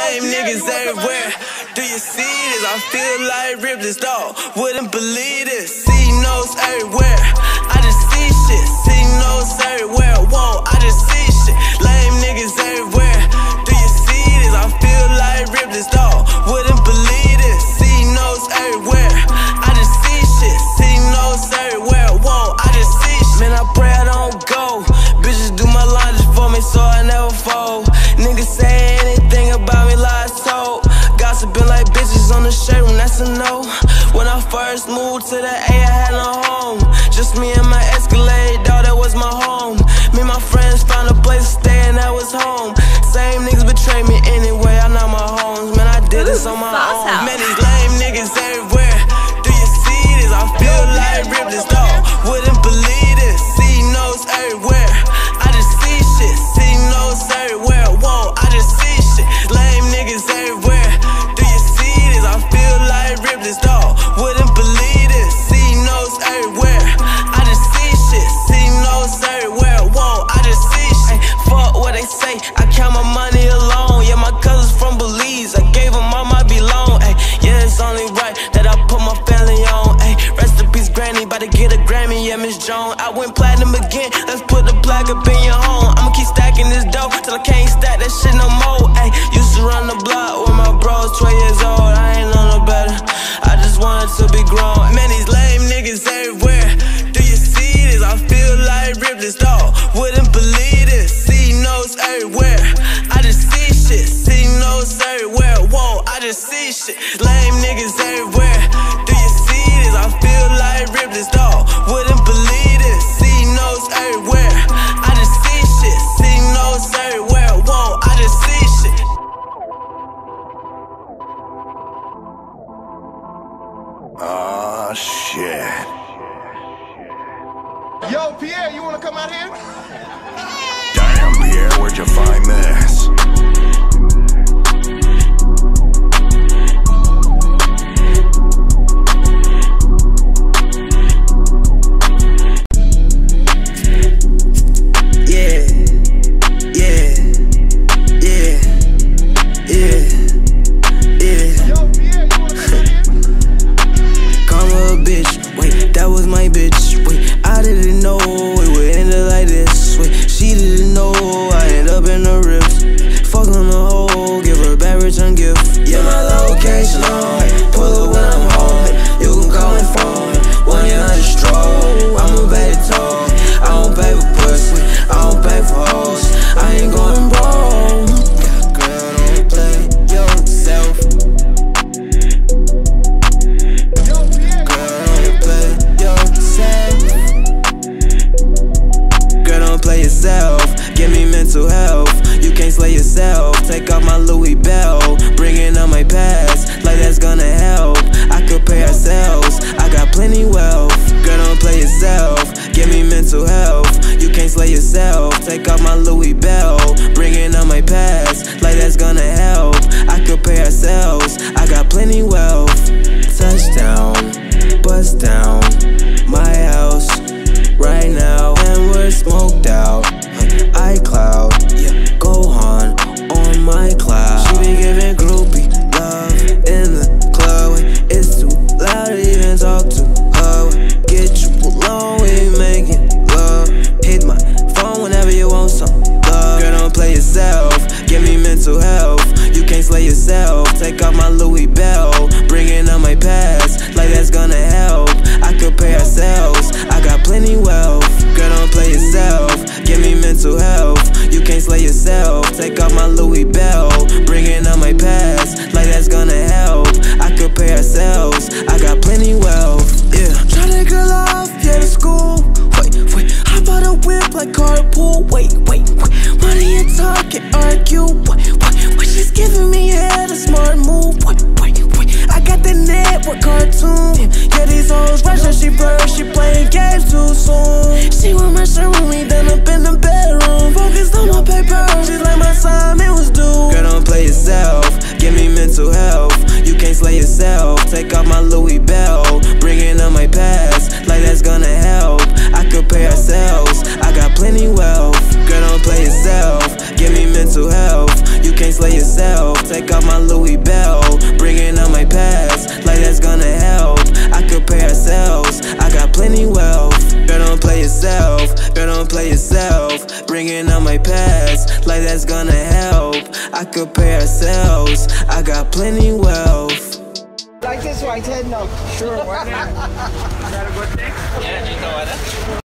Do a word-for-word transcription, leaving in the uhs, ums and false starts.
lame niggas everywhere. Do you see this? I feel like Ripley's dog. Wouldn't believe this. See notes everywhere. I just see shit. See notes everywhere. Whoa, I just see shit. Lame niggas everywhere. Do you see this? I feel like Ripley's dog. Wouldn't believe this. See notes everywhere. I just see shit. See notes everywhere. Whoa, I just see shit. Man, I pray I don't go. Bitches do my laundry for me, so I never fold. Niggas say anything about me, lies told. Gossiping like bitches on the shade room, that's a no. When I first moved to the A, I had no home. Just me and my Escalade, dawg, that was my home. Me and my friends found a place to stay and that was home. Same niggas betrayed me anyway, I know my homes. Man, I did this on my own. Man, these lame niggas everywhere. Do you see this? I feel like Ripley's dog. Wouldn't believe this. See notes everywhere. I just see shit. See notes everywhere. Whoa, I just see shit. Lame niggas everywhere. Do you see this? I feel like Ripley's dog. Wouldn't believe this. See notes everywhere. I just see shit. See notes everywhere. Whoa, I just see shit. Fuck what they say. I count my money alone. Yeah, my cousins from Belize. I gave them all my belong. Ay, yeah, it's only right that I put my family on. Ay, rest in peace, Granny. About to get a Grammy. Yeah, Miss Jones. I went platinum again. Let's put the plaque up in your home. I'ma keep stacking this dough till I can't stack that shit no more. Ay, used to run the block with my bros, twelve years old. I ain't know no better. I just wanted to be grown. Man, these lame niggas everywhere. Do you see this? I feel like Ripley's dog. Wouldn't believe this. See notes everywhere. I just see shit. See notes everywhere. Whoa, I just see shit. Lame niggas everywhere. Do you see this? I feel like Ripley's dog. Wouldn't believe this. See notes everywhere. I just see shit. See notes everywhere. Whoa, I just see shit. Oh, shit. Yo, Pierre, you wanna come out here? Damn, Pierre, where'd you find this? Yeah, yeah, yeah, yeah, yeah. Yo, Pierre, you wanna come out here? Call her a bitch, wait, that was my bitch. Wait, I didn't know it would end up like this. Wait, she didn't know I end up in the rips. Fuck on the hoe, give her a bad return gift. Yeah, my location on, pull up when I'm home. You can call my phone, when you're on the stroll. I'm a bad talk, I don't pay for pussy, I don't pay for hoes. I ain't going broke. Girl, don't play yourself. Yo, Pierre, Girl, don't play yourself. Girl, don't play yourself. Give me mental health. You can't slay yourself. Take off my Louis belt, bringing up my past, like that's gonna help. I could pay ourselves. I got plenty wealth. Girl, don't play yourself. Give me mental health. You can't slay yourself. Take off my Louis belt, bringing up my past, like that's gonna help. I could pay ourselves. I got plenty wealth. Touchdown, bust down, my house right now, and we're smoked out. iCloud, yeah, Gohan on my cloud. She be giving groupie love in the club. It's too loud to even talk to her. Get you alone, we making love. Hit my phone whenever you want some love. Girl, don't play yourself. Give me mental health. You can't slay yourself. Take off my Louis belt, bringing up my past, like that's gonna help. I could pay ourselves. I got plenty wealth. Girl, don't play yourself. Give me mental health. You can't slay yourself. Take off my Louis belt, bringing up my past, like that's gonna help. I could pay ourselves. I got plenty wealth. Yeah. Try that girl off, yeah, to school. Wait, wait. Hop out a whip like carpool. Wait, wait, wait. Money and talk and argue. Wait, wait, wait. She's giving me head, a smart move. Wait, wait, wait. I got the network cartoon. Yeah, these hoes rushing, she blurred, she playing games too soon. She want my shirt when we done up in the bedroom. Focused on my paper, she's like my assignment was due. Girl, don't play yourself. Give me mental health. You can't slay yourself. Take off my Louis belt, bringing up my past, like that's gonna help. I could pay ourselves. I got plenty wealth. Girl, don't play yourself. Give me mental health. You can't can't slay yourself. Take off my Louis belt, bringing up my past, like that's gonna help. I could pay ourselves, I got plenty wealth. Girl, don't play yourself, girl, don't play yourself. Bringing up my past, like that's gonna help. I could pay ourselves, I got plenty wealth. Like this right here? No. Sure, why not? You got a good thing? Yeah, you know what?